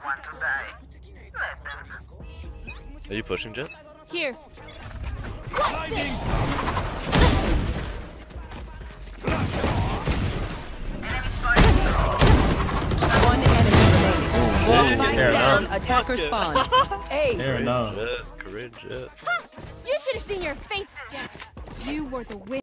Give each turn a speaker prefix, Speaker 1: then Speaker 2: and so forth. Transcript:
Speaker 1: Are you pushing, Jett?
Speaker 2: Here.
Speaker 3: Blinding.
Speaker 4: One enemy remaining. Spike
Speaker 1: Fair
Speaker 4: down.
Speaker 1: enough.
Speaker 4: Attacker spawn. Hey.
Speaker 5: Fair enough.
Speaker 1: Courage, Jett.
Speaker 2: You should have seen your face, Jett. You were the win.